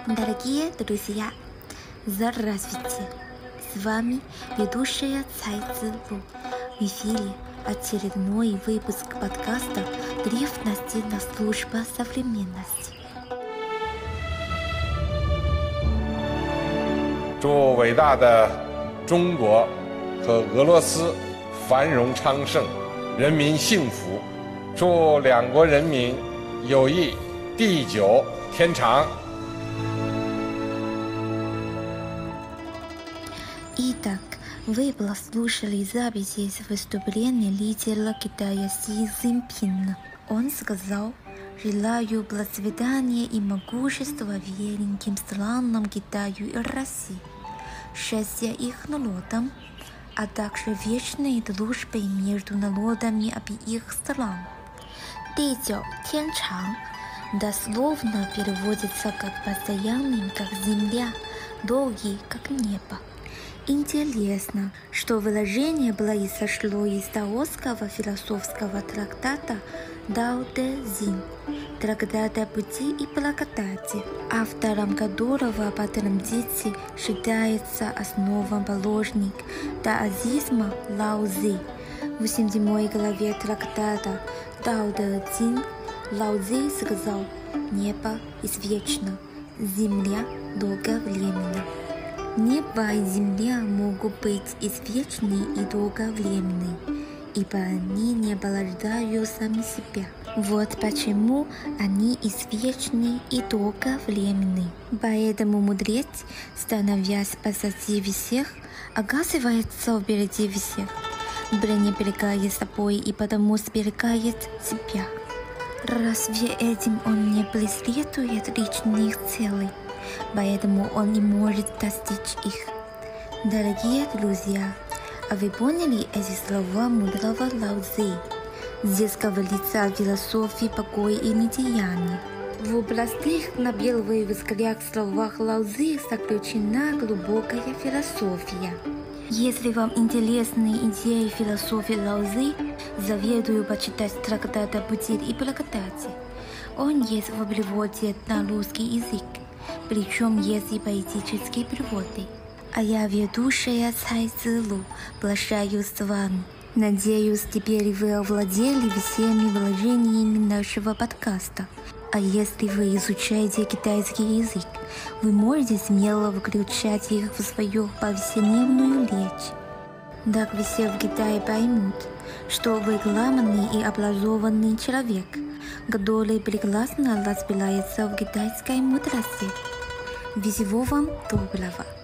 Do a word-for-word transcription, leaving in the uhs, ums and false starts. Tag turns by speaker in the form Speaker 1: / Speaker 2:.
Speaker 1: Дорогие друзья, здравствуйте! С вами ведущая Цай Цзилу. В эфире очередной выпуск подкаста «Древности на служба современности».
Speaker 2: 祝伟大的中国和俄罗斯繁荣昌盛，人民幸福。祝两国人民友谊地久天长。
Speaker 1: Итак, вы прослушали записи из выступления лидера Китая Си Цзиньпина. Он сказал: «Желаю процветания и могущества великим странам Китаю и России, счастья их народам, а также вечной дружбы между народами обеих стран». 地久天长 дословно переводится как «постоянным, как земля, долгий, как небо». Интересно, что выражение произошло из даосского философского трактата Дао Дэ Цзин, трактата пути и благодати, автором которого по традиции считается основоположник даосизма Лао Цзи. В седьмой главе трактата Дао Дэ Цзин Лао Цзи сказал: «Небо извечно, земля долговременна». Небо и земля могут быть извечны и долговременны, ибо они не порождают сами себя. Вот почему они извечны и долговременны. Поэтому мудрец, становясь позади всех, оказывается впереди всех, пренебрегая собой и потому сберегает себя. Разве этим он не преследует личных целей? Поэтому он не может достичь их. Дорогие друзья, а вы поняли эти слова мудрого Лао Цзи? Здесь говорится о философии покоя и недеяния. В простых, на первый взгляд, словах Лао Цзи заключена глубокая философия. Если вам интересны идеи философии Лао Цзи, советую почитать трактат о пути и благодати. Он есть в переводе на русский язык. Причем есть и поэтические переводы. А я, ведущая Цай Цзилу, прощаюсь с вами. Надеюсь, теперь вы овладели всеми выражениями нашего подкаста. А если вы изучаете китайский язык, вы можете смело включать их в свою повседневную речь. Так все в Китае поймут, что вы грамотный и образованный человек, который прекрасно разбирается в китайской мудрости. Всего вам доброго!